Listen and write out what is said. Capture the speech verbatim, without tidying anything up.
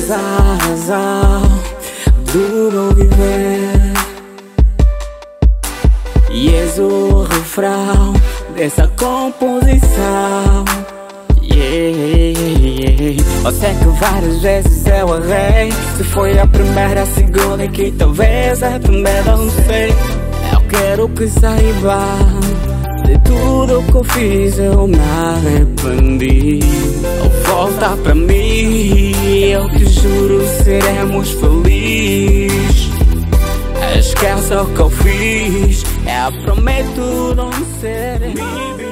és a razão do meu viver e és o refrão dessa composição. Yeah, yeah. Eu sei que várias vezes eu errei. Se foi a primeira, a segunda e que talvez a primeira, não sei. Eu quero que saiba de tudo que eu fiz, eu me arrependi. Volta pra mim, eu te juro, seremos felizes. Esquece o que eu fiz, eu prometo não ser.